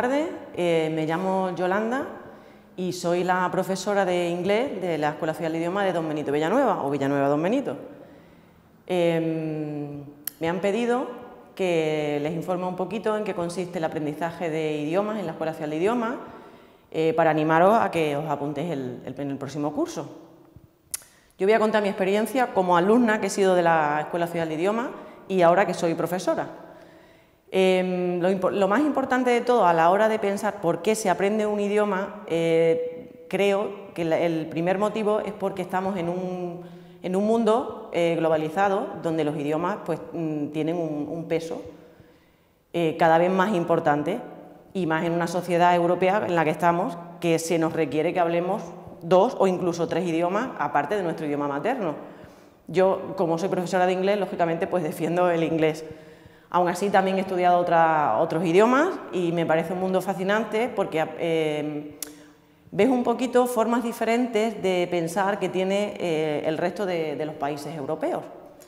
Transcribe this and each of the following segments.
tardes, me llamo Yolanda y soy la profesora de inglés de la Escuela Oficial de Idiomas de Don Benito Villanueva, o Villanueva Don Benito. Me han pedido que les informe un poquito en qué consiste el aprendizaje de idiomas en la Escuela Oficial de Idiomas, para animaros a que os apuntéis en el próximo curso. Yo voy a contar mi experiencia como alumna que he sido de la Escuela Oficial de Idiomas y ahora que soy profesora. Lo más importante de todo a la hora de pensar por qué se aprende un idioma, creo que el primer motivo es porque estamos en un mundo globalizado donde los idiomas pues, tienen un peso cada vez más importante, y más en una sociedad europea en la que estamos, que se nos requiere que hablemos 2 o incluso 3 idiomas aparte de nuestro idioma materno. Yo, como soy profesora de inglés, lógicamente pues defiendo el inglés. Aún así, también he estudiado otros idiomas y me parece un mundo fascinante porque ves un poquito formas diferentes de pensar que tiene el resto de los países europeos.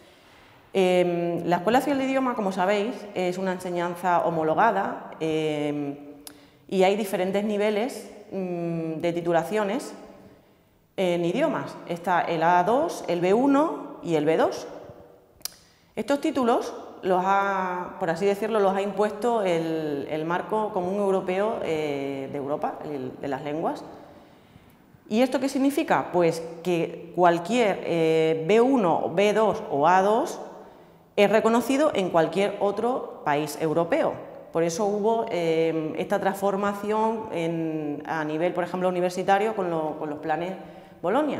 La Escuela Oficial de Idiomas, como sabéis, es una enseñanza homologada y hay diferentes niveles de titulaciones en idiomas. Está el A2, el B1 y el B2. Estos títulos por así decirlo, los ha impuesto el marco común europeo de Europa, de las lenguas. ¿Y esto qué significa? Pues que cualquier B1, B2 o A2 es reconocido en cualquier otro país europeo. Por eso hubo esta transformación a nivel, por ejemplo, universitario con los planes Bolonia.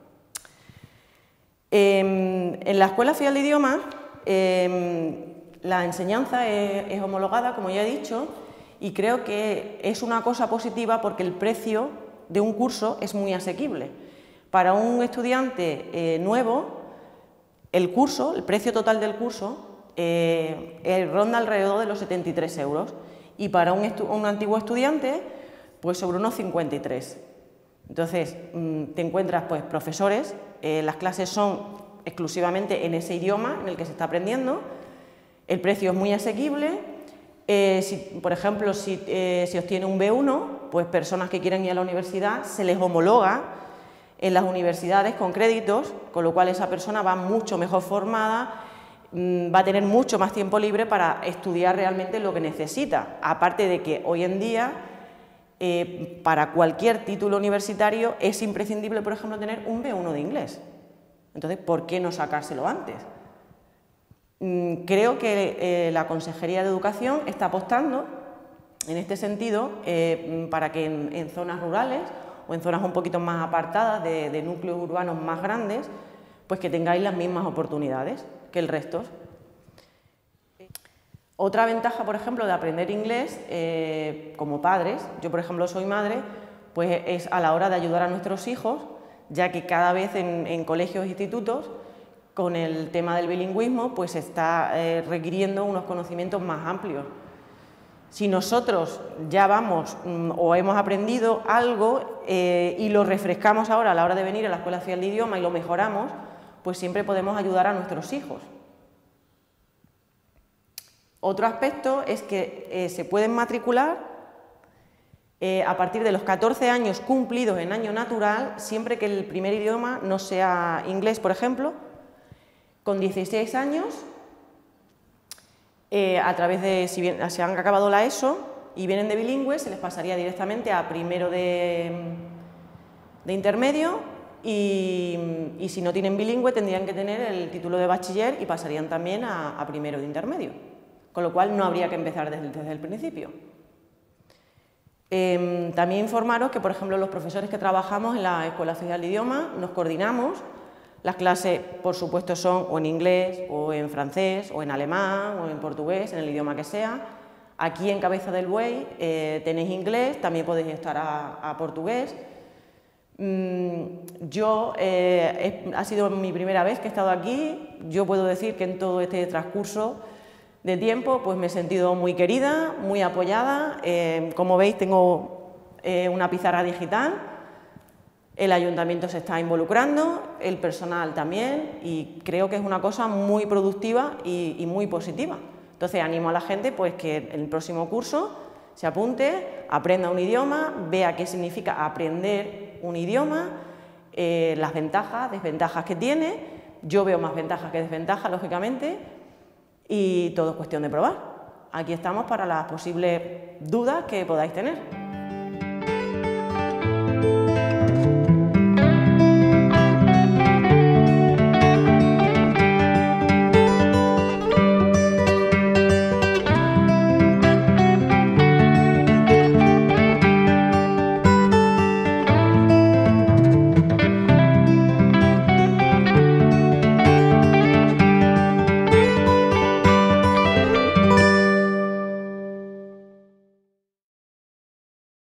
En la Escuela Oficial de Idiomas la enseñanza es homologada, como ya he dicho, y creo que es una cosa positiva porque el precio de un curso es muy asequible. Para un estudiante nuevo, el precio total del curso ronda alrededor de los 73 euros, y para un antiguo estudiante, pues sobre unos 53. Entonces, te encuentras pues profesores, las clases son exclusivamente en ese idioma en el que se está aprendiendo, el precio es muy asequible. Por ejemplo, si obtiene un B1, pues personas que quieren ir a la universidad se les homologa en las universidades con créditos, con lo cual esa persona va mucho mejor formada, va a tener mucho más tiempo libre para estudiar realmente lo que necesita, aparte de que hoy en día para cualquier título universitario es imprescindible, por ejemplo, tener un B1 de inglés. Entonces, ¿por qué no sacárselo antes? Creo que la Consejería de Educación está apostando en este sentido para que en zonas rurales o en zonas un poquito más apartadas de núcleos urbanos más grandes, pues que tengáis las mismas oportunidades que el resto. Otra ventaja, por ejemplo, de aprender inglés como padres, yo por ejemplo soy madre, pues es a la hora de ayudar a nuestros hijos, ya que cada vez en colegios e institutos, con el tema del bilingüismo, pues se está requiriendo unos conocimientos más amplios. Si nosotros ya vamos o hemos aprendido algo y lo refrescamos ahora a la hora de venir a la Escuela Oficial de Idiomas y lo mejoramos, pues siempre podemos ayudar a nuestros hijos. Otro aspecto es que se pueden matricular a partir de los 14 años cumplidos en año natural, siempre que el primer idioma no sea inglés, por ejemplo. Con 16 años, a través de, si se han acabado la ESO y vienen de bilingües, se les pasaría directamente a primero de intermedio, y si no tienen bilingüe tendrían que tener el título de bachiller y pasarían también a primero de intermedio, con lo cual no habría que empezar desde el principio. También informaros que, por ejemplo, los profesores que trabajamos en la Escuela Oficial de Idiomas nos coordinamos. Las clases, por supuesto, son o en inglés, o en francés, o en alemán, o en portugués, en el idioma que sea. Aquí en Cabeza del Buey tenéis inglés, también podéis estar a portugués. Ha sido mi primera vez que he estado aquí. Yo puedo decir que en todo este transcurso de tiempo pues me he sentido muy querida, muy apoyada. Como veis, tengo una pizarra digital, el ayuntamiento se está involucrando, el personal también, y creo que es una cosa muy productiva y muy positiva. Entonces animo a la gente pues que en el próximo curso se apunte, aprenda un idioma, vea qué significa aprender un idioma, las ventajas, desventajas que tiene. Yo veo más ventajas que desventajas, lógicamente, y todo es cuestión de probar. Aquí estamos para las posibles dudas que podáis tener.